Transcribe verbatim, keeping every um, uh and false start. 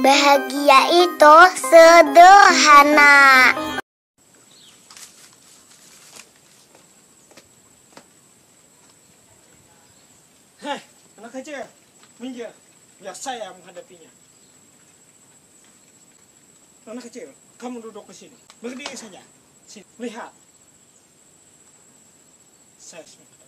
Bahagia itu sederhana. Hei, anak kecil, minggir, biar saya menghadapinya. Anak kecil, kamu duduk ke sini, berdiri saja. Sini, lihat. Saya